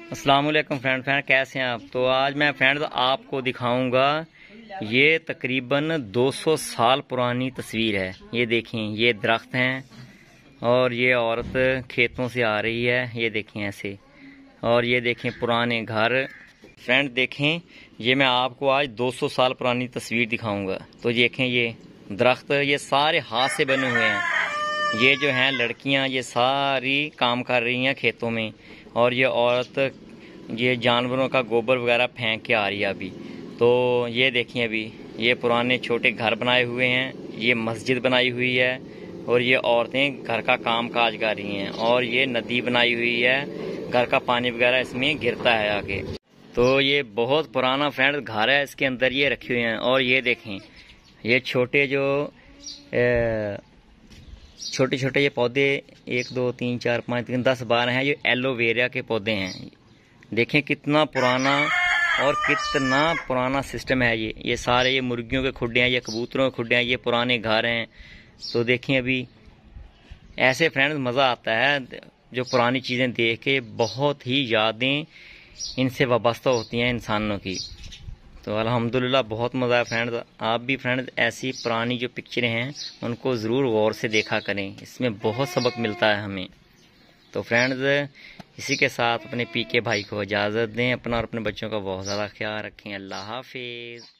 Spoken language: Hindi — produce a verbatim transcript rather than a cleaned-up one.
अस्सलाम वालेकुम फ्रेंड फ्रेंड कैसे हैं आप। तो आज मैं फ्रेंड्स आपको दिखाऊंगा, ये तकरीबन दो सौ साल पुरानी तस्वीर है। ये देखें, ये दरख्त हैं और ये औरत खेतों से आ रही है। ये देखें ऐसे, और ये देखें पुराने घर। फ्रेंड देखें, ये मैं आपको आज दो सौ साल पुरानी तस्वीर दिखाऊंगा। तो देखें, ये दरख्त ये सारे हाथ से बने हुए हैं। ये जो हैं लड़कियां, ये सारी काम कर रही हैं खेतों में, और ये औरत ये जानवरों का गोबर वगैरह फेंक के आ रही है अभी। तो ये देखिए, अभी ये पुराने छोटे घर बनाए हुए हैं, ये मस्जिद बनाई हुई है, और ये औरतें घर का काम काज कर रही हैं। और ये नदी बनाई हुई है, घर का पानी वगैरह इसमें गिरता है आगे। तो ये बहुत पुराना फ्रेंड घर है, इसके अंदर ये रखे हुए हैं। और ये देखें, ये छोटे जो ए, छोटे छोटे ये पौधे, एक दो तीन चार पाँच तीन दस बारह हैं, ये एलोवेरा के पौधे हैं। देखें कितना पुराना और कितना पुराना सिस्टम है ये। ये सारे ये मुर्गियों के खुड्डे हैं, ये कबूतरों के खुड्डे हैं, ये पुराने घर हैं। तो देखें, अभी ऐसे फ्रेंड्स मज़ा आता है जो पुरानी चीज़ें देख के, बहुत ही यादें इनसे वाबस्ता होती हैं इंसानों की। तो अल्हम्दुलिल्लाह बहुत मज़ा है फ्रेंड्स। आप भी फ्रेंड्स ऐसी पुरानी जो पिक्चरें हैं उनको ज़रूर गौर से देखा करें, इसमें बहुत सबक मिलता है हमें। तो फ्रेंड्स, इसी के साथ अपने पीके भाई को इजाज़त दें। अपना और अपने बच्चों का बहुत ज़्यादा ख्याल रखें। अल्लाह हाफिज़।